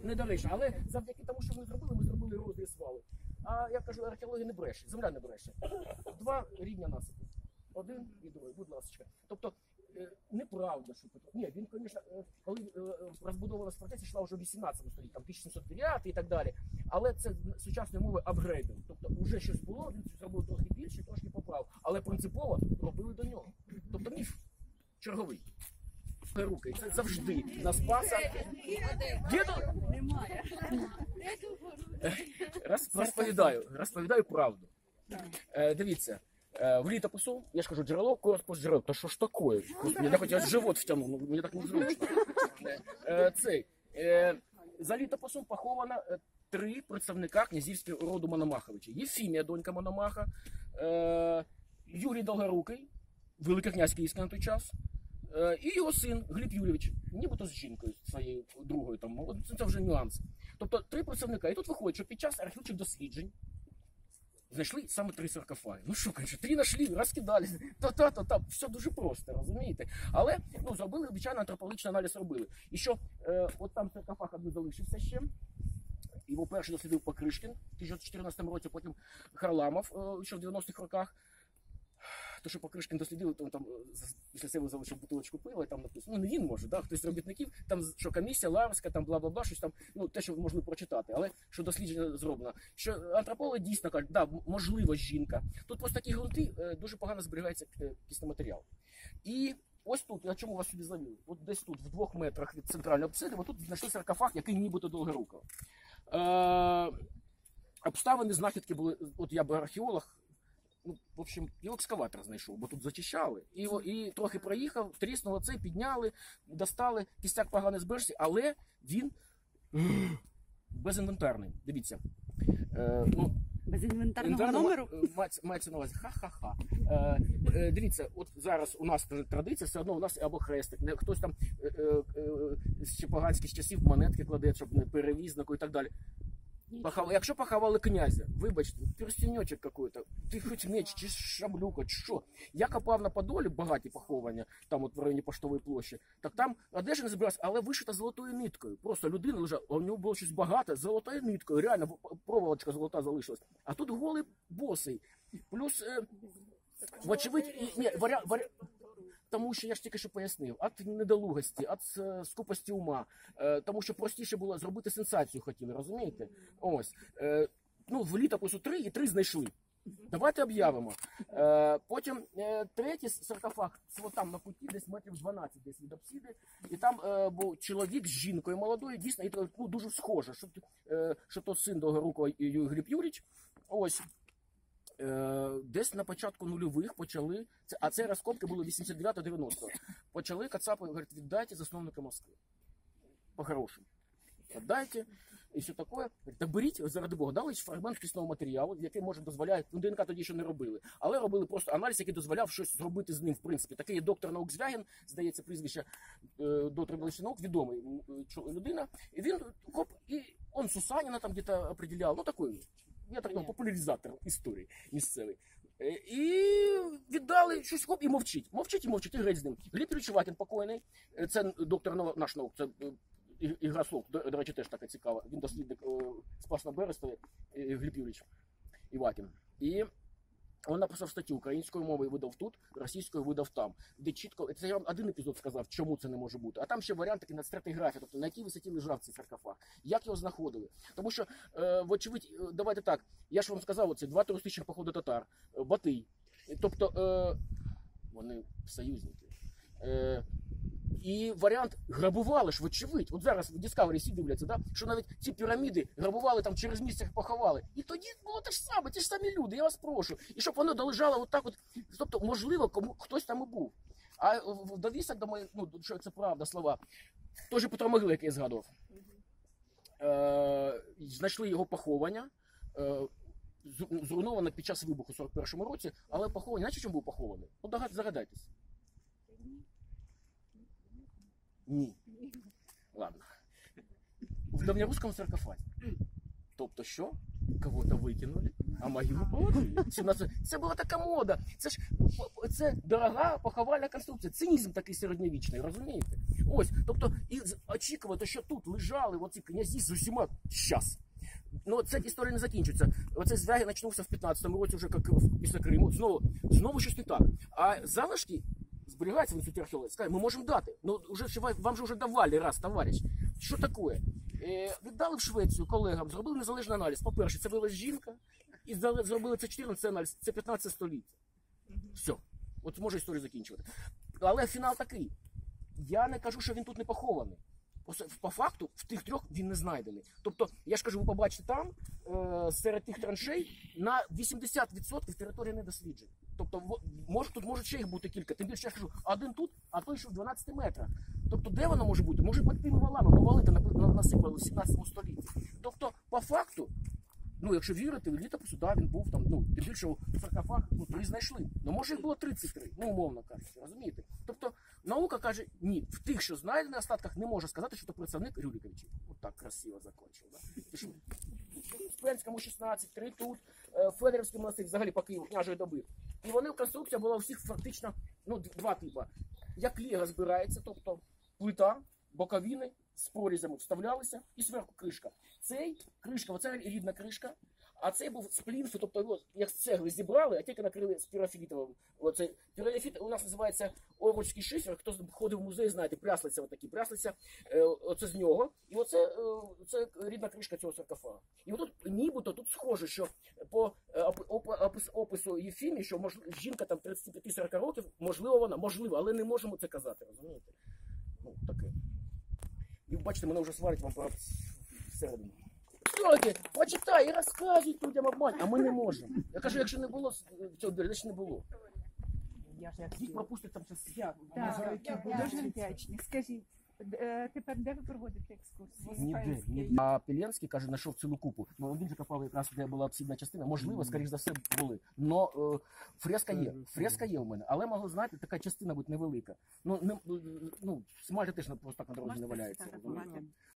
недоречно. Але завдяки тому, що ми зробили рози і свали. А я кажу, археологія не бреше, земля не бреше. 2 рівня насипу. Один і другий, будь ласка. Тобто, неправда, що Петро. Ні, він, звісно, коли розбудовувалась фортеця, йшла вже в 18 столітті, там 1709 і так далі. Але це сучасною мовою апгрейдинг. Тобто, вже щось було, він зробив трохи більше, трошки поправив. Але принципово робили до нього. Тобто міф черговий. Руки. Це завжди на Спаса. Діду? Немає. Розповідаю правду. Дивіться. В літопису, я ж кажу, джерело, корпус джерел. Та що ж таке? Я хоч живот втягнув, мені так незручно. За літописом поховано 3 представника князівського роду Мономаховича. Єфімія, донька Мономаха, Юрій Долгорукий, великий князь Київський на той час, і його син Гліб Юрійович, нібито з жінкою своєю другою, там, це вже нюанс. Тобто 3 представника. І тут виходить, що під час археологічних досліджень знайшли саме 3 саркофаги. Ну що, конечно, 3 знайшли, розкидали, все дуже просто, розумієте? Але, ну, зробили, звичайно, антропологічний аналіз робили. І що, от там саркофаг один залишився ще, його перший дослідив Покришкін в 1914 році, потім Харламов ще в 90-х роках. То, що Покришкін дослідив, то там після себе залишив бутилочку пива, і там написано, ну не він може, да? Хтось з робітників, там що комісія, Ларська, там бла-бла-бла, щось там, ну те, що можна прочитати, але що дослідження зроблено. Що антропологи дійсно кажуть, да, можливо, жінка. Тут просто такі ґрунти дуже погано зберігається кисний матеріал. І ось тут, я чому вас сюди завів, от десь тут, в 2 метрах від центральної апсиди, тут знайшли саркофаг, який нібито Долгоруков. Обставини, знахідки були, от я б археолог, ну, в общем, його екскаватор знайшов, бо тут зачищали. І трохи проїхав, тріснуло це, підняли, достали, кістяк поганий збережся, але він безінвентарний. Дивіться. Без інвентарного номеру? Мається на увазі. Ха-ха-ха. Дивіться, от зараз у нас традиція, все одно у нас або хрестик, хтось там з поганських часів монетки кладе, щоб не перевізнику і так далі. Якщо поховали князя, вибачте, перстенечок какой-то, ти хоч меч, чи шаблюка, чи що. Я копав на Подолі, багаті поховання, там от в районі Поштової площі, так там одежа не збиралась, але вишита золотою ниткою. Просто людина лежала, а у нього було щось багато, золотою ниткою, реально проволочка золота залишилась. А тут голий босий. Плюс, вочевидь, тому що я ж тільки що пояснив, від недолугості, від скупості ума, тому що простіше було зробити сенсацію хотіли, розумієте? Ось. Ну, в літопису 3 і 3 знайшли. Давайте об'явимо. Потім 3-й саркофаг, от там на куті, десь метрів 12 десь від апсиди, і там був чоловік з жінкою молодою, дійсно, і, ну, дуже схоже, що то син Долгорукова Гліб Юрійович. Ось. Десь на початку нульових почали, а це розкопки були 89-90, почали Кацапи, говорять, віддайте засновника Москви. По-хорошому. Віддайте, і все таке. Говорять, та беріть, заради Бога, дали фрагмент пісного матеріалу, який, може, дозволяє, ну, ДНК тоді ще не робили, але робили просто аналіз, який дозволяв щось зробити з ним, в принципі. Такий є доктор наук Звягін, здається, прізвище доктор медичних наук, відомий людина, і він, хоп, і он Сусаніна там где-то определяв, ну, такий. Я так, ну, популяризатор історії місцевий. І віддали щось, хоп, і мовчить. Мовчить, і греть з ним. Гліб Юрійович Ватін покойний, це доктор наш наук, це Ігрослов, до речі, теж така цікава. Він дослідник Спас-на-Берестові, Гліб Юрійович Івакін. І він написав статтю українською мовою видав тут, російською видав там. Де чітко, це я вам один епізод сказав, чому це не може бути. А там ще варіант такий на стратиграфії, тобто на якій висоті лежав цей саркофаг, як його знаходили. Тому що, вочевидь, давайте так, я ж вам сказав, оце 2 туристичних походи татар, Батий. Тобто, вони союзники. І варіант грабували ж, вочевидь. От зараз в Discovery всі дивляться, да? Що навіть ці піраміди грабували, там через місяць поховали. І тоді було те ж саме, ті ж самі люди, я вас прошу. І щоб воно долежало отак от, тобто, можливо, хтось там і був. А в довісок, думаю, ну, що це правда, слова, той же Петро Могила, який я згадував, знайшли його поховання, зруйновано під час вибуху у 41-му році, але поховання, знаєте, чому був похований? Ну, загадайтесь. Ні. Ладно. В давньорусском саркофагі. Тобто що? Кого-то викинули, а могилу положили. Це була така мода. Це дорога поховальна конструкція. Цинізм такий середньовічний, розумієте? Ось, тобто, і очікувати, що тут лежали оці князі з усіма щас. Ну, ця історія не закінчиться. Оцей звяги почнувся в 15-му році, вже як після Криму. Знову щось не так. А залишки зберігаються в інституті археології. Скажуть, ми можемо дати. Ну, вам же вже давали раз, товариш. Що таке? Віддали в Швецію колегам, зробили незалежний аналіз. По-перше, це була жінка, і зробили це 14 аналіз, це 15 століття. Все. От може історію закінчувати. Але фінал такий. Я не кажу, що він тут не похований. По факту, в тих трьох він не знайдений. Тобто, я ж кажу, ви побачите там, серед тих траншей, на 80% територія не досліджена. Тобто, тут може ще їх бути кілька. Тим більше, я кажу, один тут, а той, що в 12 метрах. Тобто, де воно може бути? Може під тими валами повалити, насипали в 17 столітті. Тобто, по факту, ну, якщо вірити, в літопису, да, він був там, ну, тим більше саркофаг, ну, 3 знайшли. Ну, може їх було 33, ну, умовно кажучи, розумієте? Тобто, наука каже, ні, в тих, що знайдені остатках, не може сказати, що це представник Рюриковичів. От так красиво закінчив, да? В Спенському 16, 3 тут, Федорівський монастир, взагалі по Києву, княжої доби. І вони, конструкція була у всіх фактично, ну, два типи. Як ліга збирається, тобто плита, боковини з прорізями вставлялися і зверху кришка. Цей кришка, оця рідна кришка, а цей був з плінфи, тобто його як з цегли зібрали, а тільки накрили з пірафітовим. Оцей пірафіт у нас називається Орвудський шифер. Хто ходив в музей, знаєте, пряслиця отакі, пряслиця, оце з нього. І оце це рідна кришка цього саркофага. І отут нібито тут схоже, що по опису Єфімії, що жінка там 35-40 років, можливо вона, можливо, але не можемо це казати, розумієте? Ну, таке. І бачите, мене вже сварить вам всередину. Слухайте, почитай і розказуй людям обман, а ми не можемо. Я кажу, якщо не було цього, значить не було. Їх пропустять там щось. Так, дуже вдячні. Скажіть, тепер де ви проводите екскурсії? Ніде. А Піленський, каже, знайшов цілу купу. Ну, він же копав якраз, де була обсідна частина. Можливо, скоріш за все, були. Но фреска є. Фреска є у мене. Але могло, знаєте, така частина бути невелика. Ну, смажа теж просто так на дорозі не валяється.